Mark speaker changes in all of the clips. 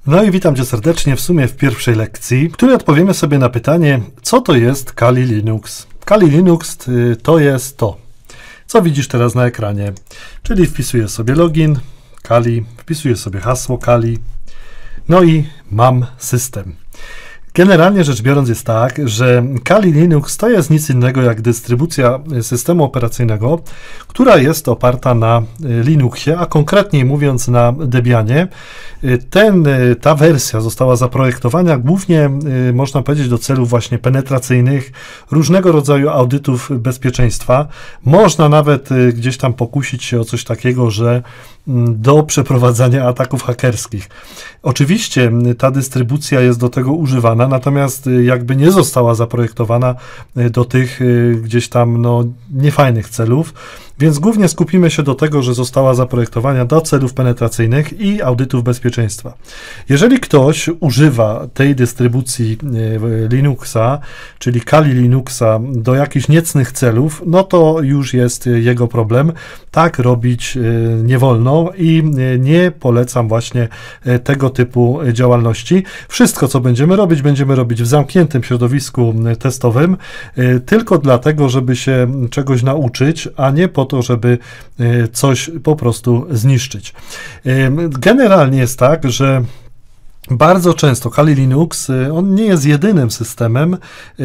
Speaker 1: No i witam Cię serdecznie w sumie w pierwszej lekcji, w której odpowiemy sobie na pytanie, co to jest Kali Linux. Kali Linux to jest to, co widzisz teraz na ekranie, czyli wpisuję sobie login Kali, wpisuję sobie hasło Kali, no i mam system. Generalnie rzecz biorąc jest tak, że Kali Linux to jest nic innego jak dystrybucja systemu operacyjnego, która jest oparta na Linuxie, a konkretniej mówiąc na Debianie. Ta wersja została zaprojektowana głównie, można powiedzieć, do celów właśnie penetracyjnych, różnego rodzaju audytów bezpieczeństwa. Można nawet gdzieś tam pokusić się o coś takiego, że do przeprowadzania ataków hakerskich. Oczywiście ta dystrybucja jest do tego używana, natomiast jakby nie została zaprojektowana do tych gdzieś tam niefajnych celów, więc głównie skupimy się do tego, że została zaprojektowana do celów penetracyjnych i audytów bezpieczeństwa. Jeżeli ktoś używa tej dystrybucji Linuxa, czyli Kali Linuxa do jakichś niecnych celów, no to już jest jego problem. Tak robić nie wolno i nie polecam właśnie tego typu działalności. Wszystko, co będziemy robić w zamkniętym środowisku testowym, tylko dlatego, żeby się czegoś nauczyć, a nie po to, żeby coś po prostu zniszczyć. Generalnie jest tak, że bardzo często Kali Linux, on nie jest jedynym systemem,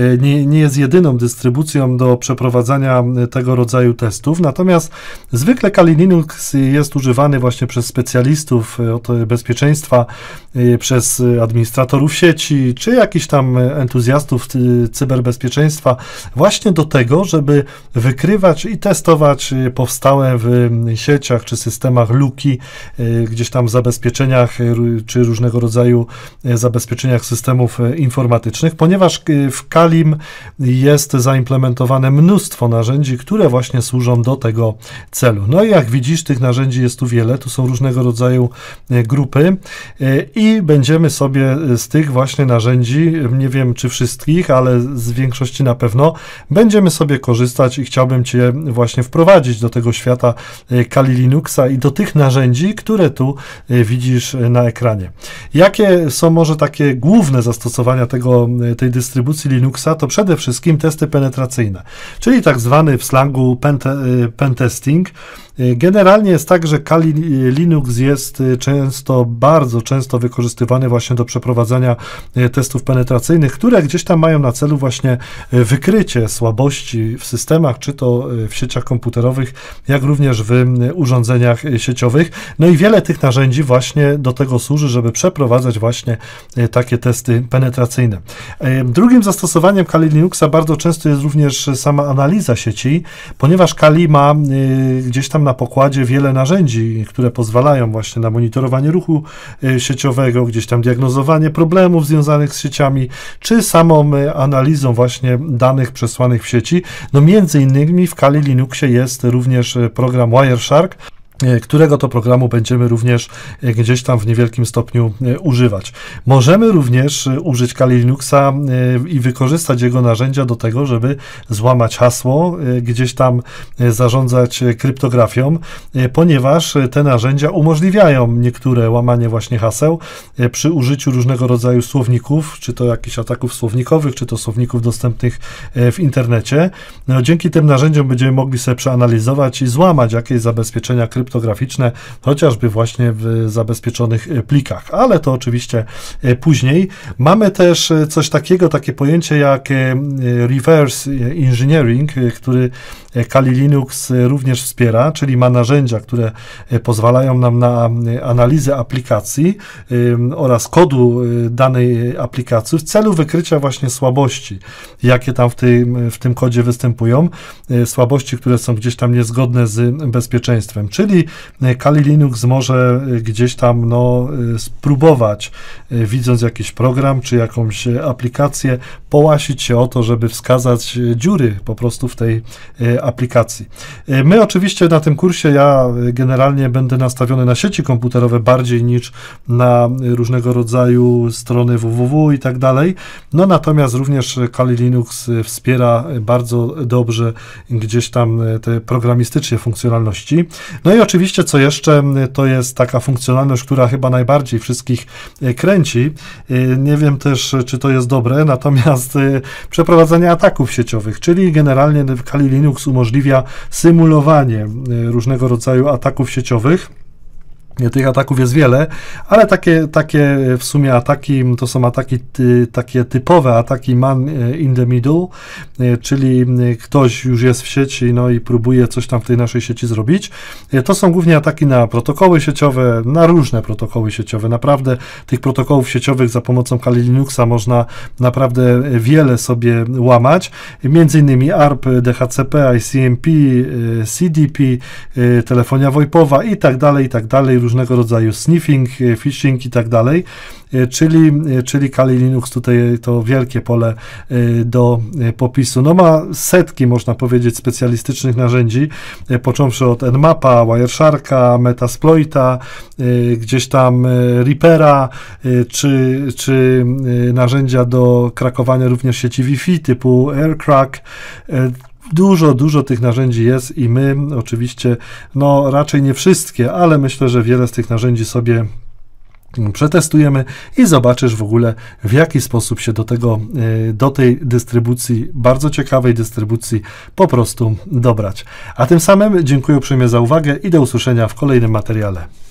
Speaker 1: nie jest jedyną dystrybucją do przeprowadzania tego rodzaju testów, natomiast zwykle Kali Linux jest używany właśnie przez specjalistów od bezpieczeństwa, przez administratorów sieci, czy jakichś tam entuzjastów cyberbezpieczeństwa, właśnie do tego, żeby wykrywać i testować powstałe w sieciach czy systemach luki, gdzieś tam w zabezpieczeniach, czy różnego rodzaju zabezpieczeniach systemów informatycznych, ponieważ w Kalim jest zaimplementowane mnóstwo narzędzi, które właśnie służą do tego celu. No i jak widzisz, tych narzędzi jest tu wiele, tu są różnego rodzaju grupy i będziemy sobie z tych właśnie narzędzi, nie wiem czy wszystkich, ale z większości na pewno, będziemy sobie korzystać i chciałbym Cię właśnie wprowadzić do tego świata Kali Linuxa i do tych narzędzi, które tu widzisz na ekranie. Jakie są może takie główne zastosowania tej dystrybucji Linuxa? To przede wszystkim testy penetracyjne, czyli tak zwany w slangu pentesting. Generalnie jest tak, że Kali Linux jest bardzo często wykorzystywany właśnie do przeprowadzania testów penetracyjnych, które gdzieś tam mają na celu właśnie wykrycie słabości w systemach, czy to w sieciach komputerowych, jak również w urządzeniach sieciowych. No i wiele tych narzędzi właśnie do tego służy, żeby przeprowadzać właśnie takie testy penetracyjne. Drugim zastosowaniem Kali Linuxa bardzo często jest również sama analiza sieci, ponieważ Kali ma gdzieś tam na pokładzie wiele narzędzi, które pozwalają właśnie na monitorowanie ruchu sieciowego, gdzieś tam diagnozowanie problemów związanych z sieciami, czy samą analizą właśnie danych przesłanych w sieci. No między innymi w Kali Linuxie jest również program Wireshark, którego to programu będziemy również gdzieś tam w niewielkim stopniu używać. Możemy również użyć Kali Linuxa i wykorzystać jego narzędzia do tego, żeby złamać hasło, gdzieś tam zarządzać kryptografią, ponieważ te narzędzia umożliwiają niektóre łamanie właśnie haseł przy użyciu różnego rodzaju słowników, czy to jakichś ataków słownikowych, czy to słowników dostępnych w internecie. No, dzięki tym narzędziom będziemy mogli sobie przeanalizować i złamać jakieś zabezpieczenia kryptograficzne, chociażby właśnie w zabezpieczonych plikach, ale to oczywiście później. Mamy też coś takiego, takie pojęcie jak reverse engineering, który Kali Linux również wspiera, czyli ma narzędzia, które pozwalają nam na analizę aplikacji oraz kodu danej aplikacji w celu wykrycia właśnie słabości, jakie tam w tym kodzie występują, słabości, które są gdzieś tam niezgodne z bezpieczeństwem, czyli Kali Linux może gdzieś tam spróbować, widząc jakiś program czy jakąś aplikację, połasić się o to, żeby wskazać dziury po prostu w tej aplikacji. My oczywiście na tym kursie, ja generalnie będę nastawiony na sieci komputerowe bardziej niż na różnego rodzaju strony www i tak dalej, natomiast również Kali Linux wspiera bardzo dobrze gdzieś tam te programistyczne funkcjonalności. No i oczywiście, co jeszcze, to jest taka funkcjonalność, która chyba najbardziej wszystkich kręci. Nie wiem też, czy to jest dobre, natomiast przeprowadzanie ataków sieciowych, czyli generalnie Kali Linux umożliwia symulowanie różnego rodzaju ataków sieciowych. Tych ataków jest wiele, ale takie w sumie ataki, to są ataki, takie typowe ataki man in the middle, czyli ktoś już jest w sieci, no i próbuje coś tam w tej naszej sieci zrobić. To są głównie ataki na protokoły sieciowe, na różne protokoły sieciowe. Naprawdę tych protokołów sieciowych za pomocą Kali Linuxa można naprawdę wiele sobie łamać. Między innymi ARP, DHCP, ICMP, CDP, telefonia VoIPowa i tak dalej, różnego rodzaju sniffing, phishing i tak dalej, czyli Kali Linux tutaj to wielkie pole do popisu. No ma setki, można powiedzieć, specjalistycznych narzędzi, począwszy od Nmapa, Wiresharka, Metasploita, gdzieś tam Reapera, czy narzędzia do krakowania również sieci Wi-Fi typu AirCrack. Dużo tych narzędzi jest i my oczywiście, no raczej nie wszystkie, ale myślę, że wiele z tych narzędzi sobie przetestujemy i zobaczysz w ogóle, w jaki sposób się do tej dystrybucji, bardzo ciekawej dystrybucji, po prostu dobrać. A tym samym dziękuję uprzejmie za uwagę i do usłyszenia w kolejnym materiale.